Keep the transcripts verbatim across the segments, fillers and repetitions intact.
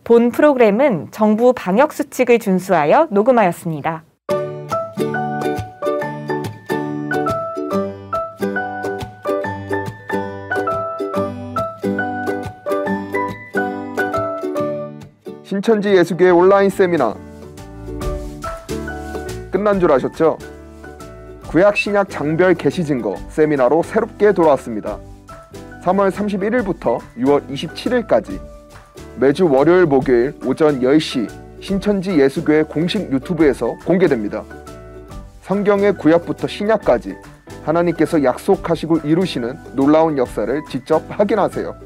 본 프로그램은 정부 방역수칙을 준수하여 녹음하였습니다. 신천지 예수교회 온라인 세미나 끝난 줄 아셨죠? 구약 신약 장별 계시 증거 세미나로 새롭게 돌아왔습니다. 삼월 삼십일일부터 유월 이십칠일까지 매주 월요일 목요일 오전 열 시 신천지 예수교회 공식 유튜브에서 공개됩니다. 성경의 구약부터 신약까지 하나님께서 약속하시고 이루시는 놀라운 역사를 직접 확인하세요.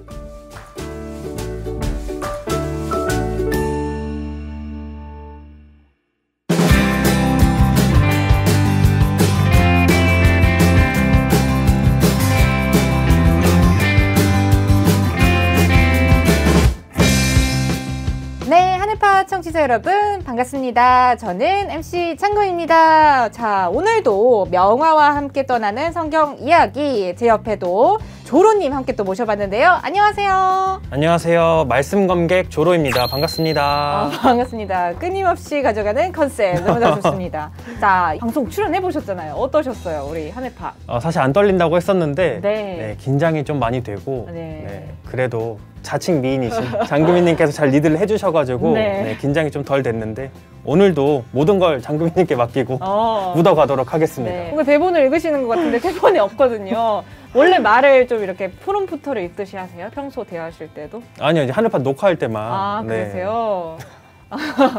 청취자 여러분 반갑습니다. 저는 엠씨 창구입니다. 자, 오늘도 명화와 함께 떠나는 성경 이야기, 제 옆에도 조로님 함께 또 모셔봤는데요. 안녕하세요. 안녕하세요. 말씀 검객 조로입니다. 반갑습니다. 아, 반갑습니다. 끊임없이 가져가는 컨셉 너무나 좋습니다. 자, 방송 출연해보셨잖아요. 어떠셨어요? 우리 한해파. 어, 사실 안 떨린다고 했었는데 네. 네, 긴장이 좀 많이 되고 네. 네, 그래도 자칭 미인이신 장금희님께서 잘 리드를 해주셔가지고 네. 네, 긴장이 좀 덜 됐는데 오늘도 모든 걸 장금희님께 맡기고 어. 묻어가도록 하겠습니다. 네. 뭔가 대본을 읽으시는 것 같은데 대본이 없거든요. 원래 말을 좀 이렇게 프롬프터를 읽듯이 하세요? 평소 대화하실 때도? 아니요, 이제 한해파 녹화할 때만. 아, 그러세요? 네.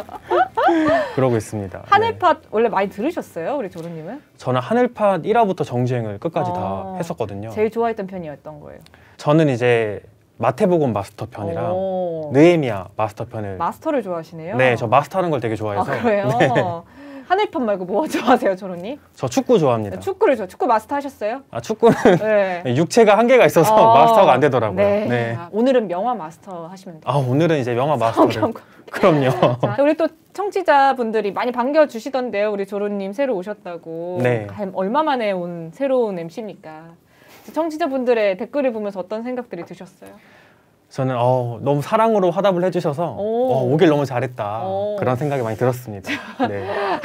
그러고 있습니다. 한해파 네. 원래 많이 들으셨어요? 우리 조로님은? 저는 한해파 일 화부터 정주행을 끝까지 어. 다 했었거든요. 제일 좋아했던 편이었던 거예요? 저는 이제 마태복음 마스터 편이랑 오. 느헤미야 마스터 편을. 마스터를 좋아하시네요? 네, 저 마스터하는 걸 되게 좋아해서. 아, 그래요? 네. 한해판 말고 뭐 좋아하세요, 조로님? 저 축구 좋아합니다. 축구를 좋아. 축구 마스터 하셨어요? 아, 축구는 네. 육체가 한계가 있어서 어. 마스터가 안 되더라고요. 네. 네. 아, 오늘은 명화 마스터 하시면 돼요. 아, 오늘은 이제 명화 마스터를. 성경. 그럼요. 자, 우리 또 청취자분들이 많이 반겨주시던데요. 우리 조로님 새로 오셨다고. 네. 얼마 만에 온 새로운 엠씨입니까? 청취자분들의 댓글을 보면서 어떤 생각들이 드셨어요? 저는 어, 너무 사랑으로 화답을 해주셔서 어, 오길 너무 잘했다. 오. 그런 생각이 많이 들었습니다. 네.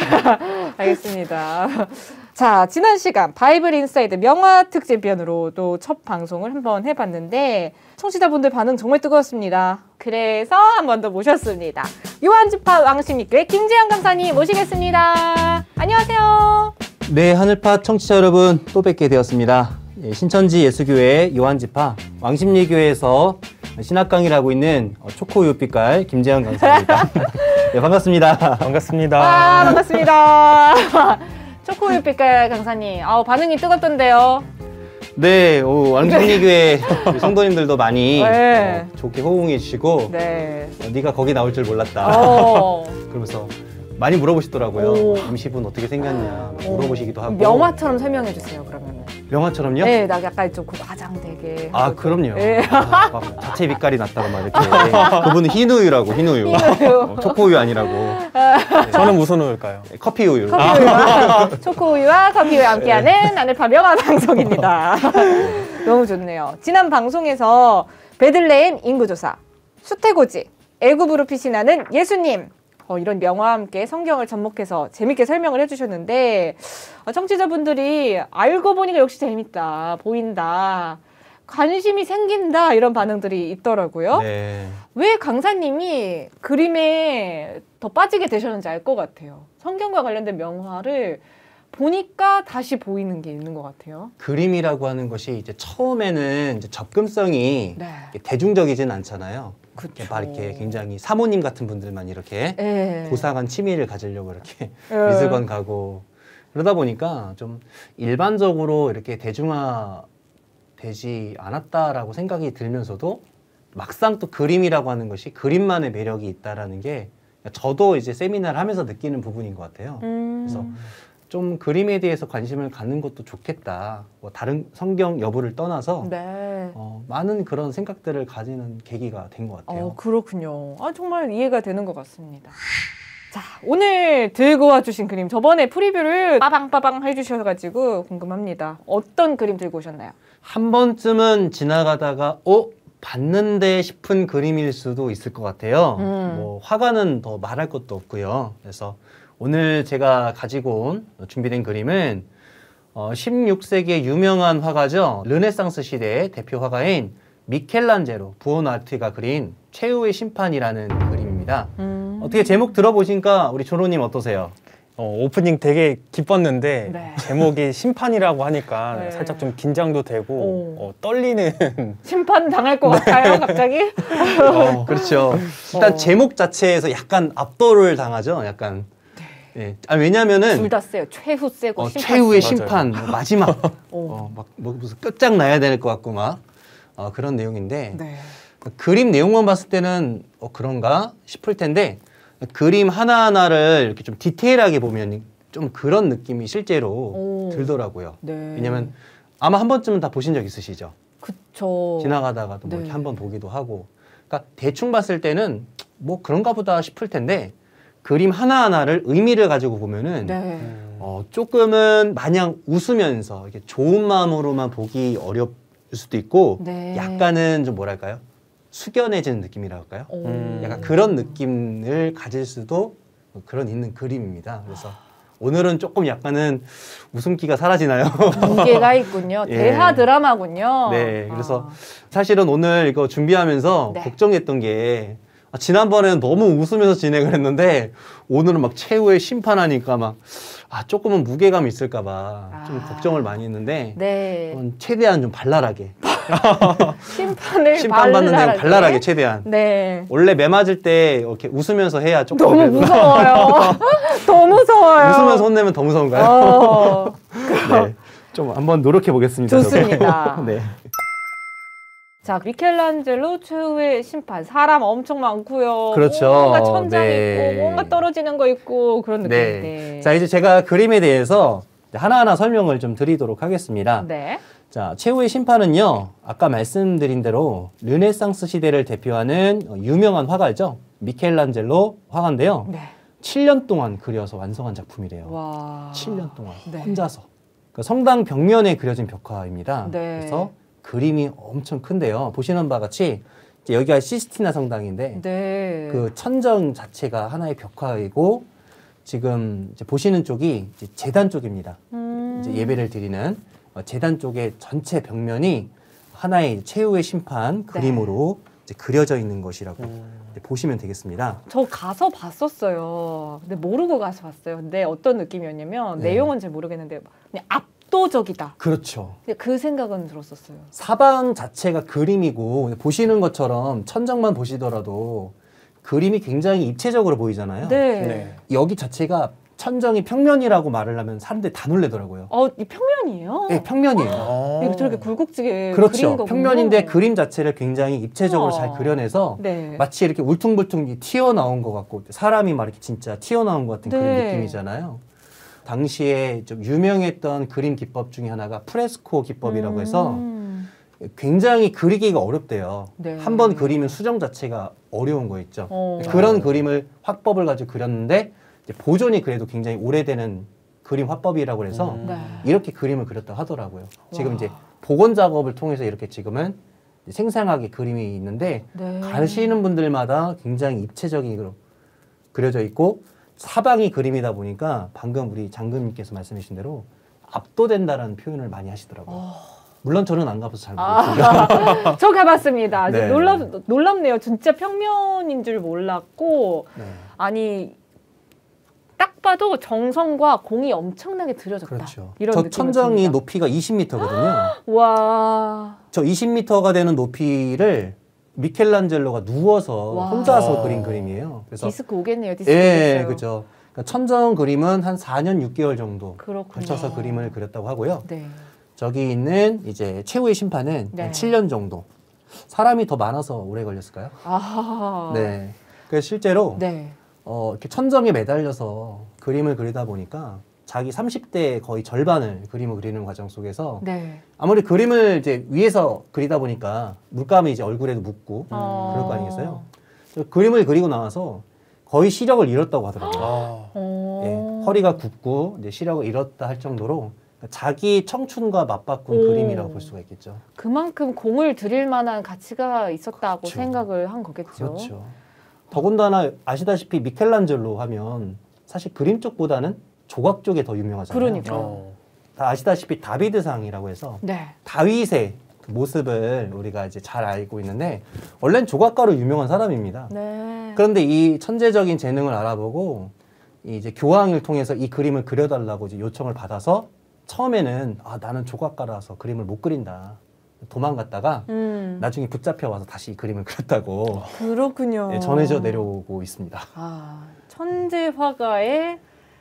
알겠습니다. 자, 지난 시간 바이블 인사이드 명화 특집편으로 또 첫 방송을 한번 해봤는데 청취자분들 반응 정말 뜨거웠습니다. 그래서 한 번 더 모셨습니다. 요한지파 왕십리교회 김재현 강사님 모시겠습니다. 안녕하세요. 네, 하늘파 청취자 여러분 또 뵙게 되었습니다. 예, 신천지 예수교회 요한지파 왕십리교회에서 신학 강의를 하고 있는 초코우유빛깔 김재현 강사입니다. 네, 반갑습니다. 반갑습니다. 아, 반갑습니다. 초코우유빛깔 강사님, 아우, 반응이 뜨겁던데요. 네, 오, 왕십리교회 성도님들도 많이 네. 어, 좋게 호응해 주시고 네. 어, 네가 거기 나올 줄 몰랐다. 어. 그러면서 많이 물어보시더라고요. 오. 엠씨분 어떻게 생겼냐 물어보시기도 하고. 명화처럼 설명해 주세요, 그러면. 명화처럼요? 네, 나 약간 좀 과장되게. 아, 그럼요. 네. 아, 막 자체 빛깔이 났다고 막 이렇게. 그분은 흰우유라고, 흰우유. 흰우유. 어, 초코우유 아니라고. 저는 무슨 우유일까요? 커피우유. 커피우유와 초코우유와 커피우유 함께하는 하늘파 명화 방송입니다. 너무 좋네요. 지난 방송에서 베들레헴 인구조사, 수태고지, 애굽으로 피신하는 예수님, 어, 이런 명화와 함께 성경을 접목해서 재밌게 설명을 해주셨는데 어, 청취자분들이 알고 보니까 역시 재밌다, 보인다, 관심이 생긴다 이런 반응들이 있더라고요. 네. 왜 강사님이 그림에 더 빠지게 되셨는지 알 것 같아요. 성경과 관련된 명화를 보니까 다시 보이는 게 있는 것 같아요. 그림이라고 하는 것이 이제 처음에는 이제 접근성이 네. 대중적이진 않잖아요. 그쵸. 막 이렇게 굉장히 사모님 같은 분들만 이렇게 네. 고상한 취미를 가지려고 이렇게 네. 미술관 가고 그러다 보니까 좀 일반적으로 이렇게 대중화 되지 않았다라고 생각이 들면서도 막상 또 그림이라고 하는 것이 그림만의 매력이 있다라는 게 저도 이제 세미나를 하면서 느끼는 부분인 것 같아요. 음. 그래서 좀 그림에 대해서 관심을 갖는 것도 좋겠다. 뭐 다른 성경 여부를 떠나서 네. 어, 많은 그런 생각들을 가지는 계기가 된 것 같아요. 어, 그렇군요. 아, 정말 이해가 되는 것 같습니다. 자, 오늘 들고 와주신 그림, 저번에 프리뷰를 빠방빠방 해주셔가지고 궁금합니다. 어떤 그림 들고 오셨나요? 한 번쯤은 지나가다가 어? 봤는데 싶은 그림일 수도 있을 것 같아요. 음. 뭐 화가는 더 말할 것도 없고요. 그래서 오늘 제가 가지고 온 준비된 그림은 어, 십육 세기의 유명한 화가죠. 르네상스 시대의 대표 화가인 미켈란젤로 부오나르티가 그린 최후의 심판이라는 그림입니다. 음. 어떻게 제목 들어보시니까 우리 조로님 어떠세요? 어, 오프닝 되게 기뻤는데 네. 제목이 심판이라고 하니까 네. 살짝 좀 긴장도 되고 오. 어, 떨리는 심판 당할 것 같아요, 갑자기? 어, 그렇죠. 일단 어. 제목 자체에서 약간 압도를 당하죠. 약간. 네. 아, 왜냐면은 둘 다 세요. 최후 세고 어, 심판 최후의 세고. 심판 뭐 마지막 오. 어, 막 뭐 무슨 끝장 나야 될 것 같고 막 어, 그런 내용인데 네. 그림 내용만 봤을 때는 어, 그런가 싶을 텐데 그림 하나하나를 이렇게 좀 디테일하게 보면 좀 그런 느낌이 실제로 오. 들더라고요. 네. 왜냐면 아마 한 번쯤은 다 보신 적 있으시죠? 그쵸. 지나가다가도 뭐 네. 이렇게 한번 보기도 하고. 그러니까 대충 봤을 때는 뭐 그런가 보다 싶을 텐데 그림 하나하나를 의미를 가지고 보면은 네. 어, 조금은 마냥 웃으면서 이렇게 좋은 마음으로만 보기 어렵을 수도 있고 네. 약간은 좀 뭐랄까요? 숙연해지는 느낌이라 할까요? 오. 음. 약간 그런 느낌을 가질 수도 그런 있는 그림입니다. 그래서 오늘은 조금 약간은 웃음기가 사라지나요? 무게가 있군요. 예. 대하 드라마군요. 네, 그래서 아. 사실은 오늘 이거 준비하면서 네. 걱정했던 게 아, 지난번에는 너무 웃으면서 진행을 했는데 오늘은 막 최후의 심판하니까 막 아, 조금은 무게감이 있을까봐 좀 아. 걱정을 많이 했는데 네. 좀 최대한 좀 발랄하게 심판을 심판받는 내용 발랄하게. 발랄하게 최대한 네. 원래 매 맞을 때 이렇게 웃으면서 해야 조금 너무 그래도 무서워요. 더 무서워요. 웃으면서 혼내면 더 무서운가요? 어, 네, 좀 한번 노력해 보겠습니다. 좋습니다. 네. 자, 미켈란젤로 최후의 심판. 사람 엄청 많고요. 그렇죠. 뭔가 천장 네. 있고 뭔가 떨어지는 거 있고 그런 느낌인데. 네. 자, 이제 제가 그림에 대해서 하나하나 설명을 좀 드리도록 하겠습니다. 네. 자, 최후의 심판은요, 아까 말씀드린 대로 르네상스 시대를 대표하는 유명한 화가죠. 미켈란젤로 화가인데요. 네. 칠 년 동안 그려서 완성한 작품이래요. 와. 칠 년 동안 네. 혼자서. 그러니까 성당 벽면에 그려진 벽화입니다. 네. 그래서 그림이 엄청 큰데요. 보시는 바와 같이 이제 여기가 시스티나 성당인데 네. 그 천정 자체가 하나의 벽화이고 지금 이제 보시는 쪽이 이제 제단 쪽입니다. 음. 이제 예배를 드리는 어, 제단 쪽의 전체 벽면이 하나의 최후의 심판 그림으로 이제 그려져 있는 것이라고 이제 보시면 되겠습니다. 저 가서 봤었어요. 근데 모르고 가서 봤어요. 근데 어떤 느낌이었냐면 네. 내용은 잘 모르겠는데 그냥 압도적이다. 그렇죠. 근데 그 생각은 들었었어요. 사방 자체가 그림이고 보시는 것처럼 천장만 보시더라도 그림이 굉장히 입체적으로 보이잖아요. 네. 네. 여기 자체가 천정이 평면이라고 말을 하면 사람들이 다 놀래더라고요. 어, 이 평면이에요? 네, 평면이에요. 어. 이거 저렇게 굴곡지게 그린 그렇죠. 거군요. 평면인데 그림 자체를 굉장히 입체적으로 우와. 잘 그려내서 네. 마치 이렇게 울퉁불퉁 튀어나온 것 같고 사람이 막 이렇게 진짜 튀어나온 것 같은 네. 그런 느낌이잖아요. 당시에 좀 유명했던 그림 기법 중에 하나가 프레스코 기법이라고 해서 음. 굉장히 그리기가 어렵대요. 네. 한 번 그리면 수정 자체가 어려운 거 있죠. 어. 그런 그림을 화법을 가지고 그렸는데 이제 보존이 그래도 굉장히 오래되는 그림 화법이라고 해서 음. 네. 이렇게 그림을 그렸다고 하더라고요. 지금 와. 이제 복원 작업을 통해서 이렇게 지금은 생생하게 그림이 있는데 네. 가시는 분들마다 굉장히 입체적인 그려져 있고 사방이 그림이다 보니까 방금 우리 장군님께서 말씀해 주신 대로 압도된다라는 표현을 많이 하시더라고요. 어. 물론 저는 안 가봐서 잘 모르겠습니다. 아, 저 가봤습니다. 네. 놀랍, 놀랍네요. 진짜 평면인 줄 몰랐고 네. 아니 딱 봐도 정성과 공이 엄청나게 들여졌다. 그렇죠. 이런 저 느낌을 천정이 듭니다. 높이가 이십 미터거든요. 와. 저 이십 미터가 되는 높이를 미켈란젤로가 누워서 와. 혼자서 어. 그린 그림이에요. 그래서 디스크 오겠네요. 디스크 예, 오겠어요. 그렇죠. 그러니까 천정 그림은 한 사 년 육 개월 정도 그렇군요. 걸쳐서 그림을 그렸다고 하고요. 네. 저기 있는 이제 최후의 심판은 네. 한 칠 년 정도. 사람이 더 많아서 오래 걸렸을까요? 아. 네. 그래서 실제로 네. 어, 이렇게 천정에 매달려서 그림을 그리다 보니까 자기 삼십 대 거의 절반을 그림을 그리는 과정 속에서 네. 아무리 그림을 이제 위에서 그리다 보니까 물감이 이제 얼굴에도 묻고 어. 그럴 거 아니겠어요? 그림을 그리고 나와서 거의 시력을 잃었다고 하더라고요. 아. 어. 예, 허리가 굽고 이제 시력을 잃었다 할 정도로 자기 청춘과 맞바꾼 오. 그림이라고 볼 수가 있겠죠. 그만큼 공을 들일 만한 가치가 있었다고 그렇죠. 생각을 한 거겠죠. 그렇죠. 더군다나 아시다시피 미켈란젤로 하면 사실 그림 쪽보다는 조각 쪽에 더 유명하잖아요. 그러니까. 어. 다 아시다시피 다비드상이라고 해서 네. 다윗의 그 모습을 우리가 이제 잘 알고 있는데 원래는 조각가로 유명한 사람입니다. 네. 그런데 이 천재적인 재능을 알아보고 이제 교황을 통해서 이 그림을 그려달라고 이제 요청을 받아서 처음에는 아 나는 조각가라서 그림을 못 그린다 도망갔다가 음. 나중에 붙잡혀 와서 다시 이 그림을 그렸다고 그렇군요. 네, 전해져 내려오고 있습니다. 아, 천재 화가의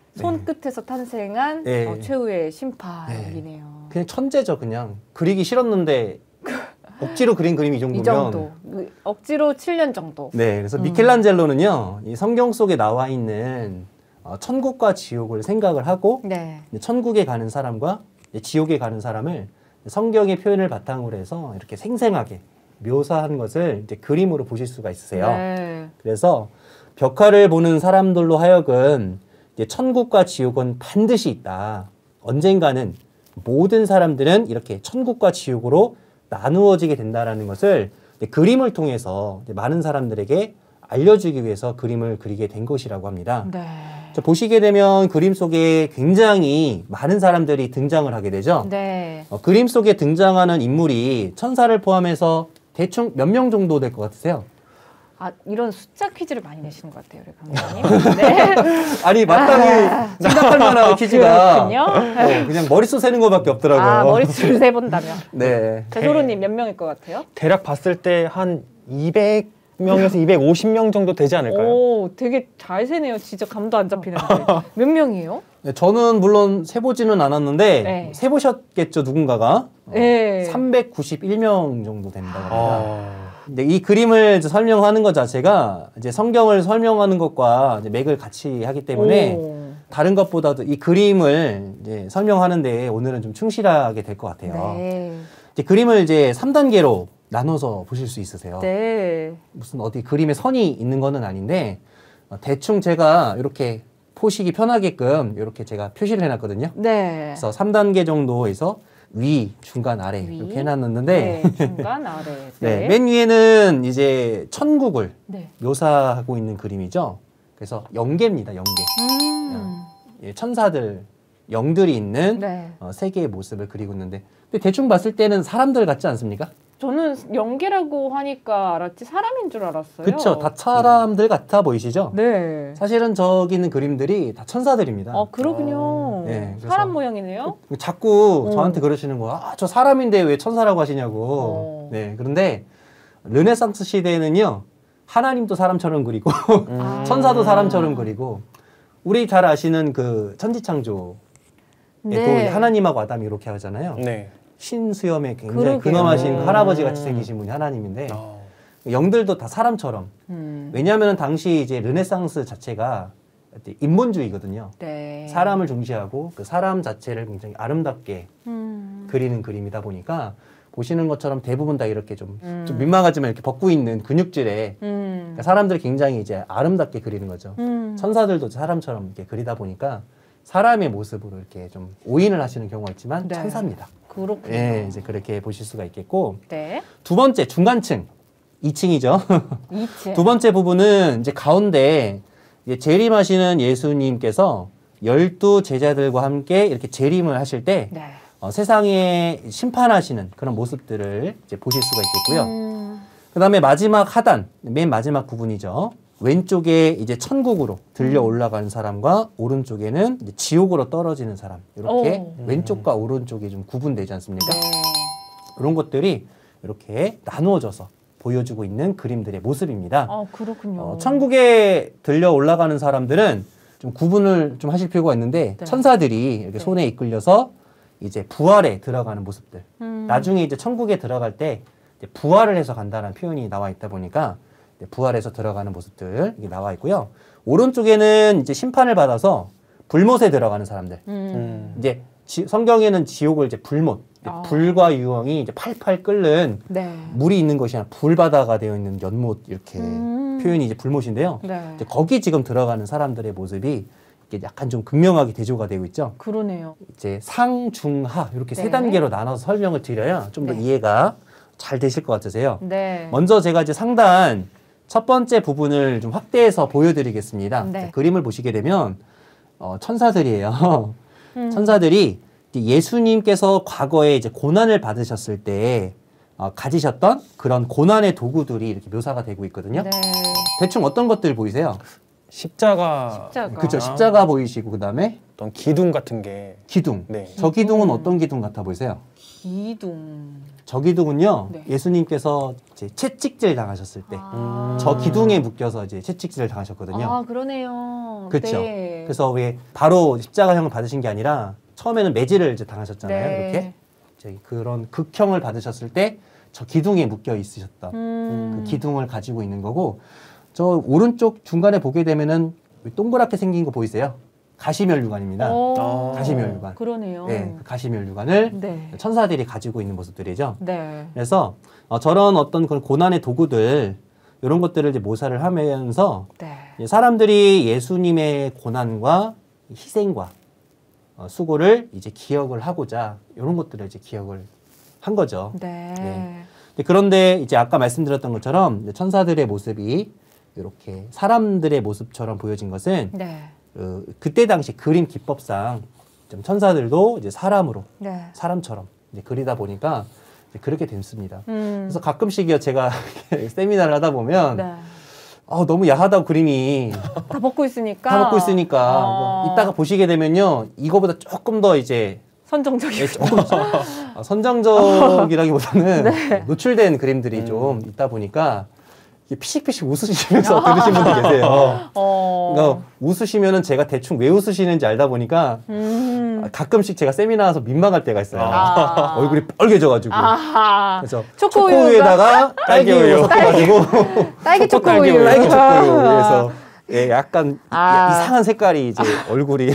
손끝에서 탄생한 네. 어, 최후의 심판이네요. 그냥 천재죠. 그냥 그리기 싫었는데 억지로 그린 그림이 이 정도면 이 정도. 억지로 칠 년 정도. 네, 그래서 음. 미켈란젤로는요 이 성경 속에 나와 있는 어, 천국과 지옥을 생각을 하고 네. 천국에 가는 사람과 지옥에 가는 사람을 성경의 표현을 바탕으로 해서 이렇게 생생하게 묘사한 것을 이제 그림으로 보실 수가 있으세요. 네. 그래서 벽화를 보는 사람들로 하여금 이제 천국과 지옥은 반드시 있다. 언젠가는 모든 사람들은 이렇게 천국과 지옥으로 나누어지게 된다라는 것을 이제 그림을 통해서 이제 많은 사람들에게 알려주기 위해서 그림을 그리게 된 것이라고 합니다. 네. 자, 보시게 되면 그림 속에 굉장히 많은 사람들이 등장을 하게 되죠. 네. 어, 그림 속에 등장하는 인물이 천사를 포함해서 대충 몇 명 정도 될 것 같으세요? 아, 이런 숫자 퀴즈를 많이 내시는 것 같아요, 우리 감독님. 네. 아니 마땅히 생각할 만한 퀴즈가 그렇군요. 어, 그냥 머릿수 세는 것밖에 없더라고요. 아, 머릿수를 세본다면. 네. 제소로님 몇 명일 것 같아요? 대략 봤을 때 한 이백 명에서 이백오십 명 정도 되지 않을까요? 오, 되게 잘 세네요. 진짜 감도 안 잡히는데. 몇 명이에요? 네, 저는 물론 세보지는 않았는데 네. 세보셨겠죠 누군가가? 어, 네. 삼백구십일 명 정도 된다고 합니다. 아. 근데 이 그림을 이제 설명하는 것 자체가 이제 성경을 설명하는 것과 이제 맥을 같이 하기 때문에 오. 다른 것보다도 이 그림을 이제 설명하는데 오늘은 좀 충실하게 될 것 같아요. 네. 이제 그림을 이제 삼 단계로 나눠서 보실 수 있으세요. 네. 무슨 어디 그림에 선이 있는 거는 아닌데 어, 대충 제가 이렇게 포식이 편하게끔 이렇게 제가 표시를 해놨거든요. 네. 그래서 삼 단계 정도에서 위, 중간, 아래 위. 이렇게 해놨는데 네. 중간 아래. 네, 네. 맨 위에는 이제 천국을 네. 묘사하고 있는 그림이죠. 그래서 영계입니다. 영계. 음. 예, 천사들, 영들이 있는 네. 어, 세계의 모습을 그리고 있는데 근데 대충 봤을 때는 사람들 같지 않습니까? 저는 연계라고 하니까 알았지 사람인 줄 알았어요. 그렇죠. 다 사람들 같아 보이시죠? 네. 사실은 저기 있는 그림들이 다 천사들입니다. 아, 그렇군요. 네, 그래서- 사람 모양이네요. 자꾸 어. 저한테 그러시는 거야. 아, 저 사람인데 왜 천사라고 하시냐고. 어. 네, 그런데 르네상스 시대에는요. 하나님도 사람처럼 그리고 음. 아. 천사도 사람처럼 그리고 우리 잘 아시는 그 천지창조에도 네. 하나님하고 아담이 이렇게 하잖아요. 네. 신수염에 굉장히 그러게요. 근엄하신 음. 할아버지 같이 생기신 분이 하나님인데 아. 영들도 다 사람처럼. 음. 왜냐하면 당시 이제 르네상스 자체가 인본주의거든요. 네. 사람을 중시하고 그 사람 자체를 굉장히 아름답게 음. 그리는 그림이다 보니까 보시는 것처럼 대부분 다 이렇게 좀, 음. 좀 민망하지만 이렇게 벗고 있는 근육질에 음. 그러니까 사람들이 굉장히 이제 아름답게 그리는 거죠. 음. 천사들도 사람처럼 이렇게 그리다 보니까 사람의 모습으로 이렇게 좀 오인을 하시는 경우가 있지만 네. 천사입니다. 그렇군요. 예, 이제 그렇게 보실 수가 있겠고 네. 두 번째 중간층 이 층이죠. 이 층. 두 번째 부분은 이제 가운데 이제 재림하시는 예수님께서 열두 제자들과 함께 이렇게 재림을 하실 때 네. 어, 세상에 심판하시는 그런 모습들을 이제 보실 수가 있겠고요. 음. 그 다음에 마지막 하단, 맨 마지막 부분이죠. 왼쪽에 이제 천국으로 들려 올라가는 사람과 오른쪽에는 이제 지옥으로 떨어지는 사람. 이렇게 오. 왼쪽과 오른쪽이 좀 구분되지 않습니까? 네. 그런 것들이 이렇게 나누어져서 보여주고 있는 그림들의 모습입니다. 아, 그렇군요. 어, 천국에 들려 올라가는 사람들은 좀 구분을 좀 하실 필요가 있는데 네. 천사들이 이렇게 네. 손에 이끌려서 이제 부활에 들어가는 모습들. 음. 나중에 이제 천국에 들어갈 때 이제 부활을 해서 간다는 표현이 나와 있다 보니까 이제 부활해서 들어가는 모습들 이게 나와 있고요. 오른쪽에는 이제 심판을 받아서 불못에 들어가는 사람들. 음. 음. 이제 지- 성경에는 지옥을 이제 불못, 아. 불과 유황이 이제 팔팔 끓는 네. 물이 있는 것이 아니라 불바다가 되어 있는 연못 이렇게 음. 표현이 이제 불못인데요. 네. 이제 거기 지금 들어가는 사람들의 모습이 이게 약간 좀 극명하게 대조가 되고 있죠. 그러네요. 이제 상, 중, 하 이렇게 네. 세 단계로 나눠서 설명을 드려야 좀 더 네. 이해가 잘 되실 것 같으세요. 네. 먼저 제가 이제 상단 첫 번째 부분을 좀 확대해서 보여드리겠습니다. 네. 자, 그림을 보시게 되면 어, 천사들이에요. 음. 천사들이 예수님께서 과거에 이제 고난을 받으셨을 때 어, 가지셨던 그런 고난의 도구들이 이렇게 묘사가 되고 있거든요. 네. 대충 어떤 것들 보이세요? 십자가, 십자가. 그렇죠. 십자가 보이시고 그다음에 어떤 기둥 같은 게 기둥. 네. 저 기둥은 기둥. 어떤 기둥 같아 보이세요? 기둥. 저 기둥은요. 네. 예수님께서 이제 채찍질 당하셨을 때 저 아. 기둥에 묶여서 이제 채찍질을 당하셨거든요. 아, 그러네요. 그렇죠. 네. 그래서 왜 바로 십자가형을 받으신 게 아니라 처음에는 매질을 이제 당하셨잖아요. 네. 이렇게 이제 그런 극형을 받으셨을 때 저 기둥에 묶여 있으셨던 음. 그 기둥을 가지고 있는 거고, 저 오른쪽 중간에 보게 되면은 동그랗게 생긴 거 보이세요? 가시면류관입니다. 오. 아. 가시면류관. 그러네요. 네, 그 가시면류관을 네. 천사들이 가지고 있는 모습들이죠. 네. 그래서 어, 저런 어떤 그런 고난의 도구들 이런 것들을 이제 모사를 하면서 네. 이제 사람들이 예수님의 고난과 희생과 어, 수고를 이제 기억을 하고자 이런 것들을 이제 기억을 한 거죠. 네. 네. 그런데 이제 아까 말씀드렸던 것처럼 천사들의 모습이 이렇게 사람들의 모습처럼 보여진 것은 네. 어, 그때 당시 그림 기법상 좀 천사들도 이제 사람으로 네. 사람처럼 이제 그리다 보니까 이제 그렇게 됐습니다. 음. 그래서 가끔씩이요 제가 세미나를 하다 보면 네. 아, 너무 야하다고 그림이 다 벗고 있으니까. 다 먹고 있으니까 어. 뭐 이따가 보시게 되면요 이거보다 조금 더 이제 선정적인. 예, 조금 어, 선정적이라기보다는 네. 노출된 그림들이 음. 좀 있다 보니까 이게 피식피식 웃으시면서 들으신 분들 계세요. 어. 그러니까 웃으시면은 제가 대충 왜 웃으시는지 알다 보니까 음. 가끔씩 제가 세미나 와서 민망할 때가 있어요. 아. 얼굴이 빨개져가지고. 아하. 그래서 초코우유가- 초코우유에다가 딸기 우유 딸기우유. 섞어가지고 딸기 초코우유. 초코우유. 딸기 초코우유. 그래서 예, 약간 아. 이상한 색깔이 이제 얼굴이.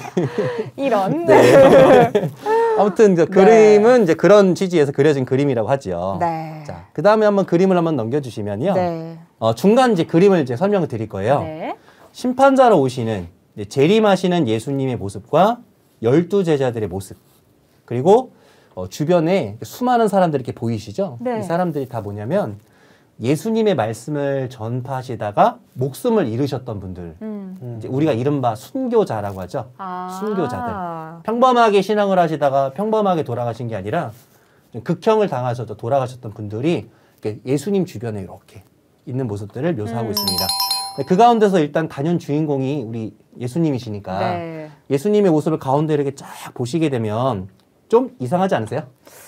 이런. 네. 아무튼 그 네. 그림은 이제 그런 취지에서 그려진 그림이라고 하죠. 네. 자, 그 다음에 한번 그림을 한번 넘겨주시면요. 네. 어, 중간 이제 그림을 이제 설명을 드릴 거예요. 네. 심판자로 오시는 이제 재림하시는 예수님의 모습과 열두 제자들의 모습, 그리고 어, 주변에 수많은 사람들이 이렇게 보이시죠? 네. 이 사람들이 다 뭐냐면 예수님의 말씀을 전파하시다가 목숨을 잃으셨던 분들, 음. 이제 우리가 이른바 순교자라고 하죠. 아. 순교자들. 평범하게 신앙을 하시다가 평범하게 돌아가신 게 아니라 좀 극형을 당하셔서 돌아가셨던 분들이 이렇게 예수님 주변에 이렇게 있는 모습들을 묘사하고 음. 있습니다. 그 가운데서 일단 단연 주인공이 우리 예수님이시니까 네. 예수님의 모습을 가운데 이렇게 쫙 보시게 되면 좀 이상하지 않으세요?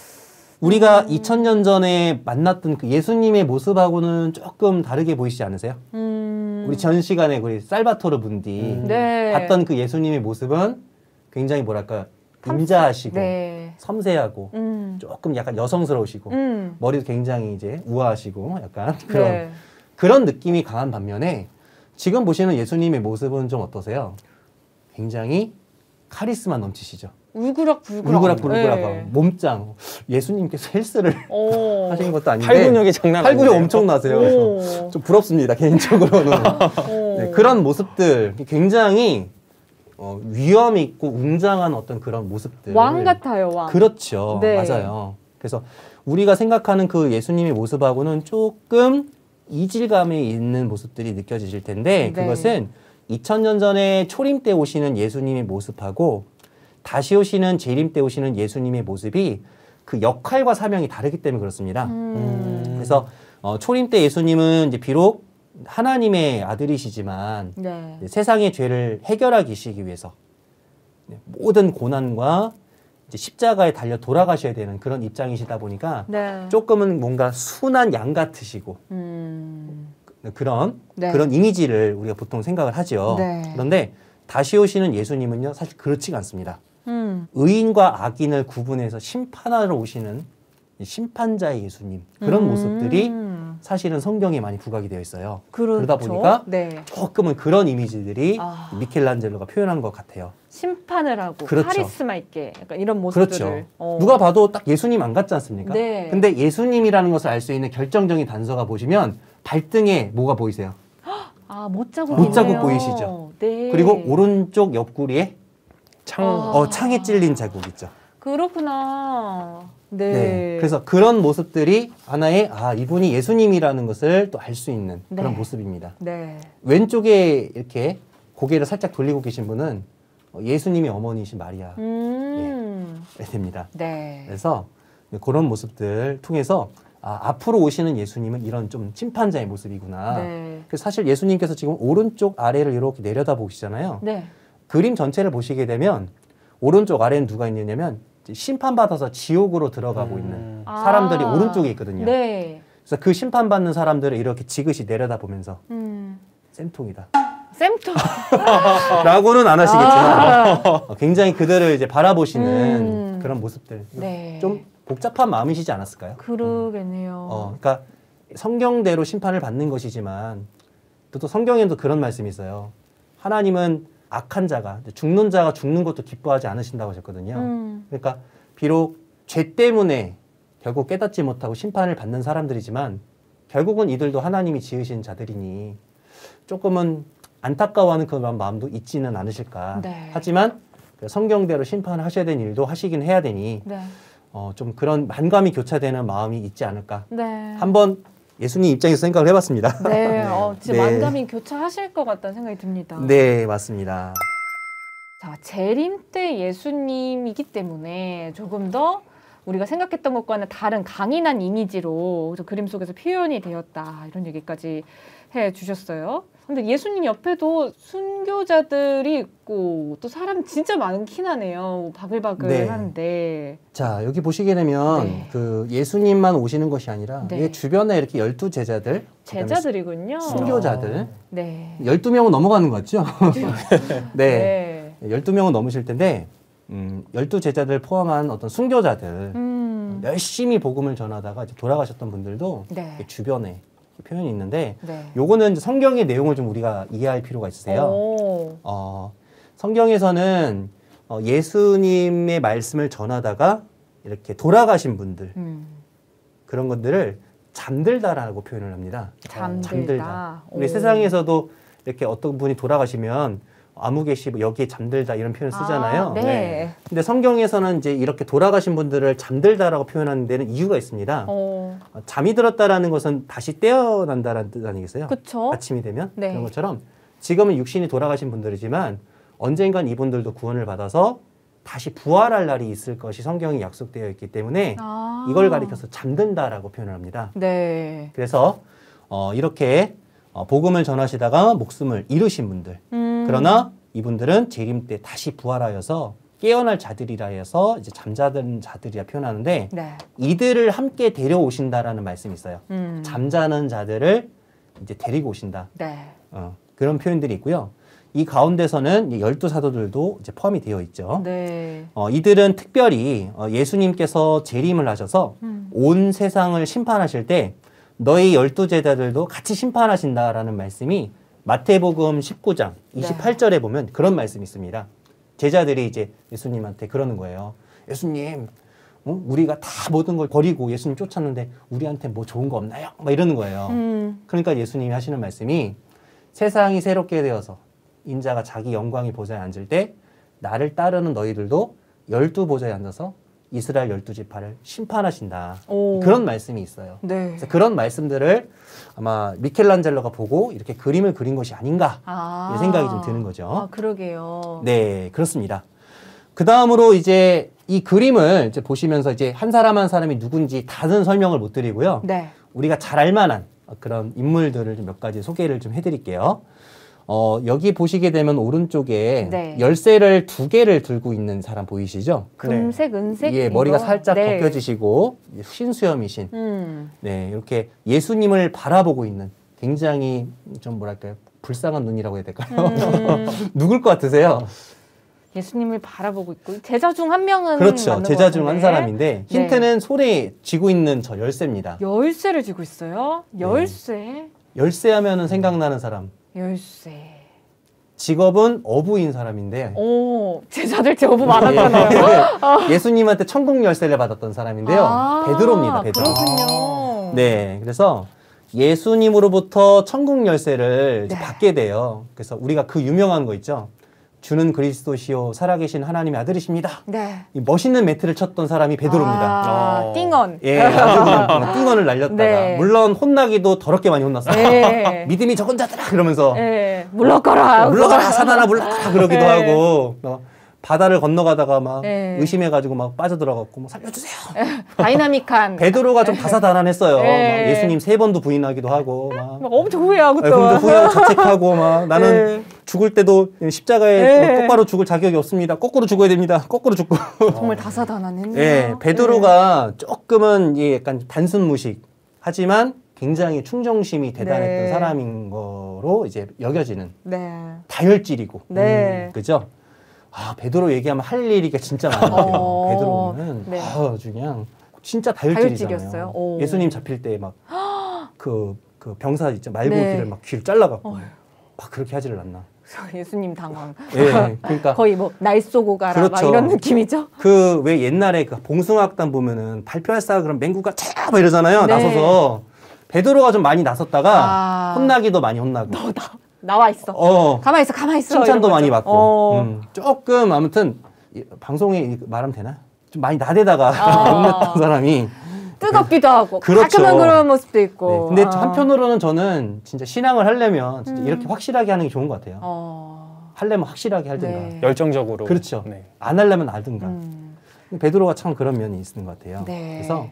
우리가 이천 년 전에 만났던 그 예수님의 모습하고는 조금 다르게 보이시지 않으세요? 음. 우리 전 시간에 우리 살바토르 분디 네. 봤던 그 예수님의 모습은 굉장히 뭐랄까 인자하시고 네. 섬세하고 음. 조금 약간 여성스러우시고 음. 머리도 굉장히 이제 우아하시고 약간 그런 네. 그런 느낌이 강한 반면에 지금 보시는 예수님의 모습은 좀 어떠세요? 굉장히 카리스마 넘치시죠. 울그락불그락. 울그락불그락하고 네. 몸짱. 예수님께서 헬스를 오. 하시는 것도 아닌데 팔근육이 장난 아니에요. 팔근육 엄청나세요. 그래서 오. 좀 부럽습니다 개인적으로는. 오. 네, 그런 모습들 굉장히 어, 위험 있고 웅장한 어떤 그런 모습들. 왕 같아요, 왕. 그렇죠. 네. 맞아요. 그래서 우리가 생각하는 그 예수님의 모습하고는 조금 이질감이 있는 모습들이 느껴지실 텐데 네. 그것은 이천 년 전에 초림 때 오시는 예수님의 모습하고 다시 오시는 재림 때 오시는 예수님의 모습이 그 역할과 사명이 다르기 때문에 그렇습니다. 음. 그래서 어, 초림 때 예수님은 이제 비록 하나님의 아들이시지만 네. 세상의 죄를 해결하시기 위해서 모든 고난과 이제 십자가에 달려 돌아가셔야 되는 그런 입장이시다 보니까 네. 조금은 뭔가 순한 양 같으시고 음. 그런 네. 그런 이미지를 우리가 보통 생각을 하죠. 네. 그런데 다시 오시는 예수님은요 사실 그렇지가 않습니다. 음. 의인과 악인을 구분해서 심판하러 오시는 이 심판자의 예수님 그런 음. 모습들이 사실은 성경에 많이 부각이 되어 있어요. 그렇죠. 그러다 보니까 네. 조금은 그런 이미지들이 아. 미켈란젤로가 표현한 것 같아요. 심판을 하고 그렇죠. 카리스마 있게 약간 이런 모습들을. 그렇죠. 어. 누가 봐도 딱 예수님 안 같지 않습니까? 네. 근데 예수님이라는 것을 알 수 있는 결정적인 단서가 보시면 발등에 뭐가 보이세요? 아, 못자국 못자국 있네요. 보이시죠? 네. 그리고 오른쪽 옆구리에 창. 아. 어, 창에 찔린 자국 있죠. 그렇구나. 네. 네. 그래서 그런 모습들이 하나의 아 이분이 예수님이라는 것을 또 알 수 있는 그런 네. 모습입니다. 네. 왼쪽에 이렇게 고개를 살짝 돌리고 계신 분은 예수님의 어머니이신 마리아 음. 됩니다. 네. 그래서 그런 모습들 통해서 아, 앞으로 오시는 예수님은 이런 좀 심판자의 모습이구나. 네. 그래서 사실 예수님께서 지금 오른쪽 아래를 이렇게 내려다 보시잖아요. 네. 그림 전체를 보시게 되면 오른쪽 아래는 누가 있느냐면 심판받아서 지옥으로 들어가고 음. 있는 아. 사람들이 오른쪽에 있거든요. 네. 그래서 그 심판받는 사람들을 이렇게 지그시 내려다 보면서 음. 쌤통이다. 쌤통. 라고는 안 하시겠지만 아. 어, 굉장히 그들을 이제 바라보시는 음. 그런 모습들. 네. 좀 복잡한 마음이시지 않았을까요? 그러겠네요. 어, 그러니까 성경대로 심판을 받는 것이지만 또, 또 성경에도 그런 말씀이 있어요. 하나님은 악한 자가 죽는 자가 죽는 것도 기뻐하지 않으신다고 하셨거든요. 음. 그러니까 비록 죄 때문에 결국 깨닫지 못하고 심판을 받는 사람들이지만 결국은 이들도 하나님이 지으신 자들이니 조금은 안타까워하는 그런 마음도 있지는 않으실까. 네. 하지만 성경대로 심판을 하셔야 되는 일도 하시긴 해야 되니 네. 어, 좀 그런 만감이 교차되는 마음이 있지 않을까. 네. 한번 예수님 입장에서 생각을 해봤습니다. 네. 어, 진짜 네. 만감이 교차하실 것 같다는 생각이 듭니다. 네, 맞습니다. 자, 재림 때 예수님이기 때문에 조금 더 우리가 생각했던 것과는 다른 강인한 이미지로 저 그림 속에서 표현이 되었다. 이런 얘기까지 해 주셨어요. 근데 예수님 옆에도 순교자들이 있고 또 사람 진짜 많긴 하네요. 바글바글 네. 하는데. 자, 여기 보시게 되면 네. 그 예수님만 오시는 것이 아니라 네. 이 주변에 이렇게 열두 제자들, 그다음에 제자들이군요. 순교자들, 네. 열두 명은 넘어가는 것 같죠? 네. 네. 열두 명은 넘으실 텐데, 음, 열두 제자들 포함한 어떤 순교자들, 음. 열심히 복음을 전하다가 이제 돌아가셨던 분들도 네. 주변에 표현이 있는데, 네. 요거는 이제 성경의 내용을 좀 우리가 이해할 필요가 있으세요. 오. 어, 성경에서는 어, 예수님의 말씀을 전하다가 이렇게 돌아가신 분들, 음. 그런 것들을 잠들다라고 표현을 합니다. 잠들다. 우리 오. 세상에서도 이렇게 어떤 분이 돌아가시면 아무 계시 여기에 잠들다 이런 표현을 쓰잖아요. 아, 네. 근데 성경에서는 이제 이렇게 돌아가신 분들을 잠들다라고 표현하는 데는 이유가 있습니다. 어. 어, 잠이 들었다라는 것은 다시 깨어난다라는 뜻 아니겠어요? 그쵸? 아침이 되면 네. 그런 것처럼 지금은 육신이 돌아가신 분들이지만 언젠간 이분들도 구원을 받아서 다시 부활할 날이 있을 것이 성경이 약속되어 있기 때문에 아. 이걸 가리켜서 잠든다라고 표현을 합니다. 네. 그래서 어, 이렇게 어, 복음을 전하시다가 목숨을 잃으신 분들, 음. 그러나 이분들은 재림 때 다시 부활하여서 깨어날 자들이라 해서 이제 잠자는 자들이라 표현하는데 네. 이들을 함께 데려오신다라는 말씀이 있어요. 음. 잠자는 자들을 이제 데리고 오신다. 네. 어, 그런 표현들이 있고요. 이 가운데서는 이 열두 사도들도 이제 포함이 되어 있죠. 네. 어, 이들은 특별히 어, 예수님께서 재림을 하셔서 음. 온 세상을 심판하실 때 너희 열두 제자들도 같이 심판하신다라는 말씀이 마태복음 십구 장 이십팔 절에 보면 그런 말씀이 있습니다. 제자들이 이제 예수님한테 그러는 거예요. 예수님, 어? 우리가 다 모든 걸 버리고 예수님 쫓았는데 우리한테 뭐 좋은 거 없나요? 막 이러는 거예요. 음. 그러니까 예수님이 하시는 말씀이 세상이 새롭게 되어서 인자가 자기 영광의 보좌에 앉을 때 나를 따르는 너희들도 열두 보좌에 앉아서 이스라엘 열두 지파를 심판하신다. 오. 그런 말씀이 있어요. 네. 그래서 그런 말씀들을 아마 미켈란젤로가 보고 이렇게 그림을 그린 것이 아닌가 아. 생각이 좀 드는 거죠. 아, 그러게요. 네, 그렇습니다. 그 다음으로 이제 이 그림을 이제 보시면서 이제 한 사람 한 사람이 누군지 다른 설명을 못 드리고요. 네. 우리가 잘 알만한 그런 인물들을 좀 몇 가지 소개를 좀 해드릴게요. 어, 여기 보시게 되면 오른쪽에 네. 열쇠를 두 개를 들고 있는 사람 보이시죠? 금색, 은색. 예, 머리가 이거? 살짝 네. 벗겨지시고 신수염이신 음. 네, 이렇게 예수님을 바라보고 있는 굉장히 좀 뭐랄까요? 불쌍한 눈이라고 해야 될까요? 음. 누굴 것 같으세요? 예수님을 바라보고 있고 제자 중 한 명은 그렇죠. 맞는 제자 것 중 한 같은데. 사람인데 힌트는 손에 쥐고 있는 저 열쇠입니다. 열쇠를 쥐고 있어요. 열쇠. 열쇠 하면은 생각나는 사람. 열쇠. 직업은 어부인 사람인데 오, 제자들 제법 많았잖아요. 예, 예수님한테 천국 열쇠를 받았던 사람인데요. 아, 베드로입니다. 베드로. 그렇군요. 네, 그래서 예수님으로부터 천국 열쇠를 이제 네. 받게 돼요. 그래서 우리가 그 유명한 거 있죠. 주는 그리스도시요 살아계신 하나님의 아들이십니다. 네. 이 멋있는 멘트를 쳤던 사람이 베드로입니다. 아, 어. 띵언. 예, 아주 그냥 띵언을 날렸다가 네. 물론 혼나기도 더럽게 많이 혼났어요. 네. 믿음이 적은 자들아 이러면서 네. 물러가라. 물러가라 사단아 물러가라 그러기도 네. 하고 어, 바다를 건너가다가 막 네. 의심해가지고 막 빠져들어갔고 뭐 살려주세요. 다이나믹한. 베드로가 좀 다사다난했어요. 네. 막 예수님 세 번도 부인하기도 하고 막 막 엄청 후회하고 네, 또. 그럼도 후회하고 자책하고 막 나는 네. 죽을 때도 십자가에 네. 똑바로 죽을 자격이 없습니다. 거꾸로 죽어야 됩니다. 거꾸로 죽고. 정말 다사다난했네요. 예, 베드로가 조금은 이 약간 단순 무식 하지만 굉장히 충정심이 대단했던 네. 사람인 거로 이제 여겨지는 네. 다혈질이고. 네. 음, 그죠? 아, 베드로 얘기하면 할 일이 진짜 많아요. 어. 베드로는 네. 아주 그냥 진짜 다혈질이잖아요. 다혈질이었어요? 오. 예수님 잡힐 때 막 그 그 병사 있죠. 말고기를 네. 막 귀를 잘라갖고 어휴. 막 그렇게 하지를 않나. 예수님 당황. 예, 그러니까 거의 뭐 날 쏘고 가라 막 그렇죠. 이런 느낌이죠. 그 왜 옛날에 그 봉숭아학당 보면은 발표할 사 그럼 맹구가 차 이러잖아요. 네. 나서서 베드로가 좀 많이 나섰다가 아. 혼나기도 많이 혼나고. 너 나, 나와 있어. 어. 가만히 있어, 가만히 있어. 칭찬도 이런 많이 거죠. 받고. 어. 음, 조금 아무튼 이- 방송에 말하면 되나? 좀 많이 나대다가 아. 혼냈던 사람이. 뜨겁기도 하고 그렇죠. 가끔은 그런 모습도 네. 있고. 근데 아. 한편으로는 저는 진짜 신앙을 하려면 진짜 음. 이렇게 확실하게 하는 게 좋은 것 같아요. 어. 하려면 확실하게 할든가. 네. 열정적으로. 그렇죠. 네. 안 하려면 알든가. 음. 베드로가 참 그런 면이 있는 것 같아요. 네. 그래서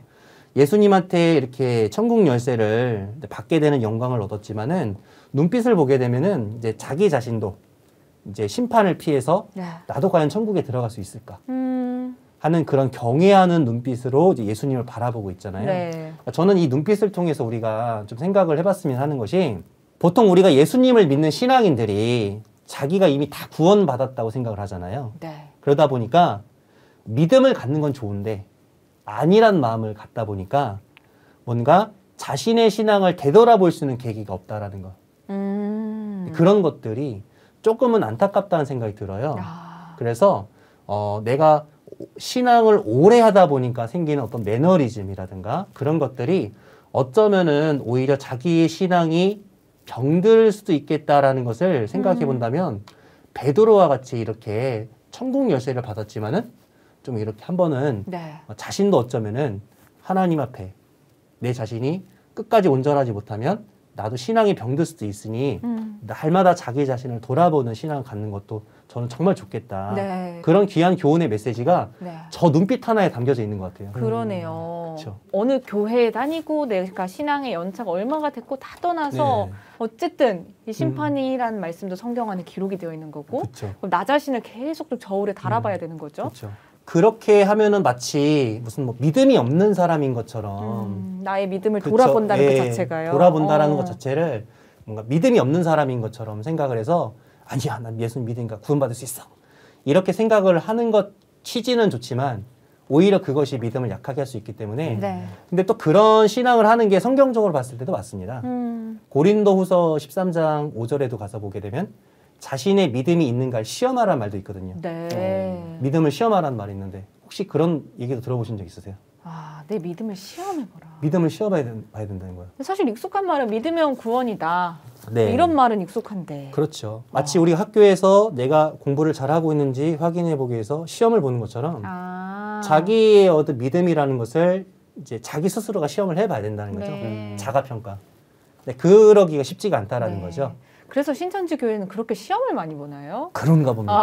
예수님한테 이렇게 천국 열쇠를 받게 되는 영광을 얻었지만은 눈빛을 보게 되면은 이제 자기 자신도 이제 심판을 피해서 네. 나도 과연 천국에 들어갈 수 있을까 음. 하는 그런 경외하는 눈빛으로 이제 예수님을 바라보고 있잖아요. 네. 그러니까 저는 이 눈빛을 통해서 우리가 좀 생각을 해봤으면 하는 것이 보통 우리가 예수님을 믿는 신앙인들이 자기가 이미 다 구원받았다고 생각을 하잖아요. 네. 그러다 보니까 믿음을 갖는 건 좋은데 아니란 마음을 갖다 보니까 뭔가 자신의 신앙을 되돌아볼 수 있는 계기가 없다라는 것. 음. 그런 것들이 조금은 안타깝다는 생각이 들어요. 아. 그래서 어, 내가 신앙을 오래 하다 보니까 생기는 어떤 매너리즘이라든가 그런 것들이 어쩌면은 오히려 자기의 신앙이 병들 수도 있겠다라는 것을 생각해 본다면 베드로와 같이 이렇게 천국 열쇠를 받았지만은 좀 이렇게 한 번은 네. 자신도 어쩌면은 하나님 앞에 내 자신이 끝까지 온전하지 못하면 나도 신앙이 병들 수도 있으니 음. 날마다 자기 자신을 돌아보는 신앙을 갖는 것도 저는 정말 좋겠다. 네. 그런 귀한 교훈의 메시지가 네. 저 눈빛 하나에 담겨져 있는 것 같아요. 그러네요. 그쵸. 어느 교회에 다니고 내가 신앙의 연차가 얼마가 됐고 다 떠나서 네. 어쨌든 이 심판이라는 말씀도 성경 안에 기록이 되어 있는 거고 그렇죠. 그럼 나 자신을 계속 좀 저울에 달아봐야 되는 거죠. 그렇죠. 그렇게 하면은 마치 무슨 뭐 믿음이 없는 사람인 것처럼 음, 나의 믿음을 그쵸. 돌아본다는 그 예, 자체가요. 돌아본다라는 어. 것 자체를 뭔가 믿음이 없는 사람인 것처럼 생각을 해서 아니야, 난 예수님 믿으니까 구원받을 수 있어. 이렇게 생각을 하는 것 취지는 좋지만 오히려 그것이 믿음을 약하게 할 수 있기 때문에 네. 근데 또 그런 신앙을 하는 게 성경적으로 봤을 때도 맞습니다. 음, 고린도후서 십삼 장 오 절에도 가서 보게 되면 자신의 믿음이 있는가를 시험하라는 말도 있거든요. 네. 믿음을 시험하라는 말이 있는데 혹시 그런 얘기도 들어보신 적 있으세요? 아, 내 믿음을 시험해보라. 믿음을 시험해야 된- 봐야 된다는 거예요. 사실 익숙한 말은 믿으면 구원이다. 네. 이런 말은 익숙한데. 그렇죠. 마치 우리 학교에서 내가 공부를 잘하고 있는지 확인해 보기 위해서 시험을 보는 것처럼 아. 자기의 어떤 믿음이라는 것을 이제 자기 스스로가 시험을 해봐야 된다는 거죠. 네. 자가 평가. 네, 그러기가 쉽지가 않다라는 네. 거죠. 그래서 신천지 교회는 그렇게 시험을 많이 보나요? 그런가 봅니다.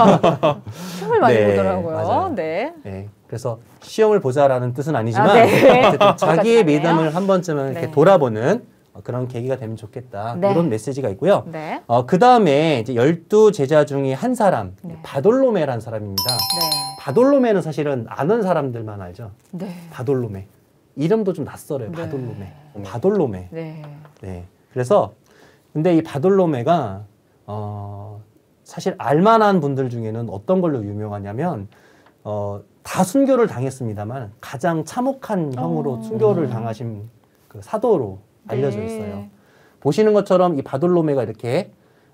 시험을 많이 네, 보더라고요. 맞아요. 네. 네, 그래서 시험을 보자라는 뜻은 아니지만 아, 네. 어쨌든 자기의 그렇다네요. 믿음을 한 번쯤은 이렇게 네. 돌아보는 그런 계기가 되면 좋겠다. 네. 이런 메시지가 있고요. 네. 어, 그 다음에 이제 열두 제자 중에 한 사람, 네. 바돌로메라는 사람입니다. 네. 바돌로메는 사실은 아는 사람들만 알죠. 네. 바돌로메. 이름도 좀 낯설어요. 네. 바돌로메. 바돌로메. 네. 네. 그래서 근데 이 바돌로메가 어, 사실 알만한 분들 중에는 어떤 걸로 유명하냐면 어, 다 순교를 당했습니다만 가장 참혹한 형으로 어. 순교를 당하신 그 사도로 알려져 네. 있어요. 보시는 것처럼 이 바돌로메가 이렇게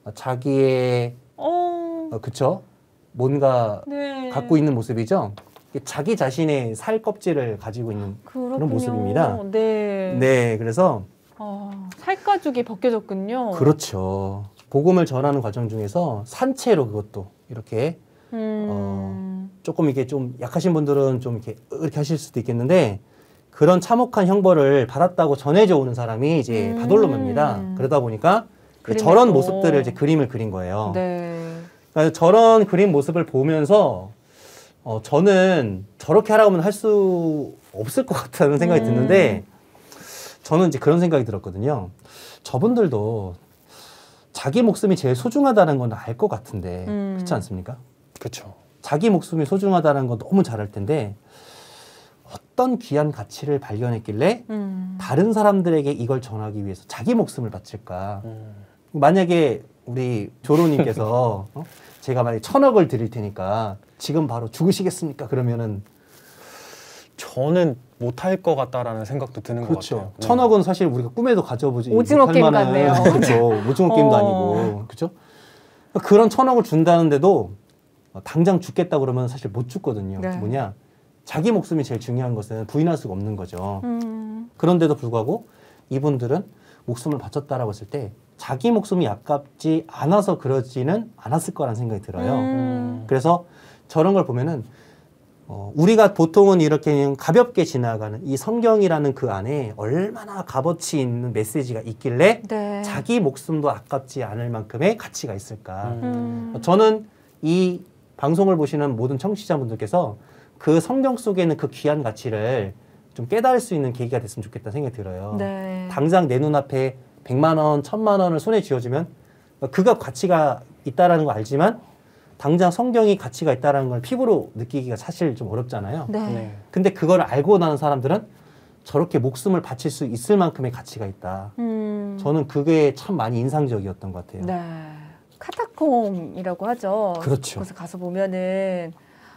자기의 어. 어, 그쵸? 뭔가 네. 갖고 있는 모습이죠. 자기 자신의 살 껍질을 가지고 있는 그렇군요. 모습입니다. 네. 네, 그래서 어. 핵가죽이 벗겨졌군요. 그렇죠. 복음을 전하는 과정 중에서 산채로 그것도 이렇게 음. 어, 조금 이게 좀 약하신 분들은 좀 이렇게 이렇게 하실 수도 있겠는데 그런 참혹한 형벌을 받았다고 전해져 오는 사람이 이제 음. 바돌로메입니다. 그러다 보니까 그림을 저런 또. 모습들을 이제 그림을 그린 거예요. 네. 그러니까 저런 그림 모습을 보면서 어, 저는 저렇게 하라고 하면 할 수 없을 것 같다는 생각이 음. 드는데 저는 이제 그런 생각이 들었거든요. 저분들도 자기 목숨이 제일 소중하다는 건 알 것 같은데 음. 그렇지 않습니까? 그렇죠. 자기 목숨이 소중하다는 건 너무 잘 알 텐데 어떤 귀한 가치를 발견했길래 음. 다른 사람들에게 이걸 전하기 위해서 자기 목숨을 바칠까? 음. 만약에 우리 조로님께서 어? 제가 만약에 천억을 드릴 테니까 지금 바로 죽으시겠습니까? 그러면은 저는 못할 것 같다라는 생각도 드는 것 그렇죠. 같아요. 네. 천억은 사실 우리가 꿈에도 가져보지 오징어 못할 게임 만한 같네요. 그렇죠. 오징어 게임도 어. 아니고 그렇죠. 그런 천억을 준다는데도 당장 죽겠다 그러면 사실 못 죽거든요. 네. 뭐냐? 자기 목숨이 제일 중요한 것은 부인할 수가 없는 거죠. 음. 그런데도 불구하고 이분들은 목숨을 바쳤다라고 했을 때 자기 목숨이 아깝지 않아서 그러지는 않았을 거라는 생각이 들어요. 음. 그래서 저런 걸 보면은 어, 우리가 보통은 이렇게 그냥 가볍게 지나가는 이 성경이라는 그 안에 얼마나 값어치 있는 메시지가 있길래 네. 자기 목숨도 아깝지 않을 만큼의 가치가 있을까. 음. 저는 이 방송을 보시는 모든 청취자분들께서 그 성경 속에 있는 그 귀한 가치를 좀 깨달을 수 있는 계기가 됐으면 좋겠다는 생각이 들어요. 네. 당장 내 눈앞에 백만 원, 천만 원을 손에 쥐어주면 그가 가치가 있다라는 거 알지만 당장 성경이 가치가 있다는 걸 피부로 느끼기가 사실 좀 어렵잖아요. 네. 네. 근데 그걸 알고 나는 사람들은 저렇게 목숨을 바칠 수 있을 만큼의 가치가 있다. 음. 저는 그게 참 많이 인상적이었던 것 같아요. 네. 카타콤이라고 하죠. 그렇죠. 그곳에 가서 보면은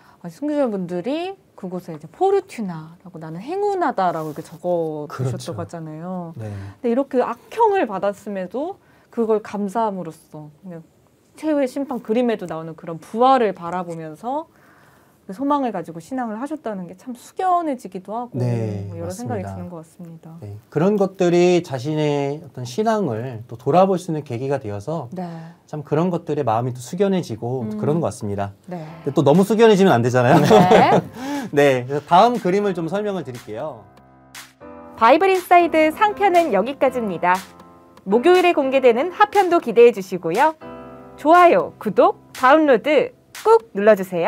순교자분들이 그곳에 이제 포르튜나라고 나는 행운하다라고 이렇게 적어 그렇죠. 주셨다고 하잖아요. 네. 근데 이렇게 악형을 받았음에도 그걸 감사함으로써 그냥 최후의 심판 그림에도 나오는 그런 부활을 바라보면서 그 소망을 가지고 신앙을 하셨다는 게 참 숙연해지기도 하고 네, 뭐 여러 맞습니다. 생각이 드는 것 같습니다. 네. 그런 것들이 자신의 어떤 신앙을 또 돌아볼 수 있는 계기가 되어서 네. 참 그런 것들에 마음이 또 숙연해지고 음. 또 그런 것 같습니다. 네. 근데 또 너무 숙연해지면 안 되잖아요. 네. 네. 그래서 다음 그림을 좀 설명을 드릴게요. 바이블 인사이드 상편은 여기까지입니다. 목요일에 공개되는 하편도 기대해 주시고요. 좋아요, 구독, 다운로드 꾹 눌러주세요.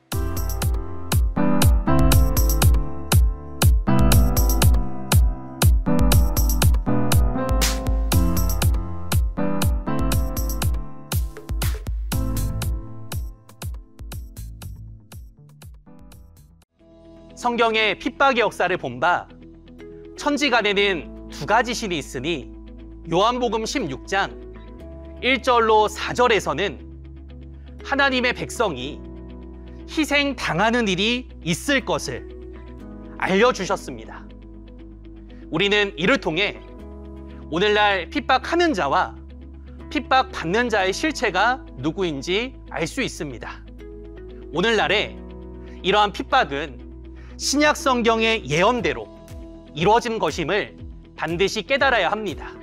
성경의 핍박의 역사를 본 바 천지간에는 두 가지 신이 있으니 요한복음 십육 장 일 절로 사 절에서는 하나님의 백성이 희생당하는 일이 있을 것을 알려주셨습니다. 우리는 이를 통해 오늘날 핍박하는 자와 핍박받는 자의 실체가 누구인지 알 수 있습니다. 오늘날에 이러한 핍박은 신약 성경의 예언대로 이루어진 것임을 반드시 깨달아야 합니다.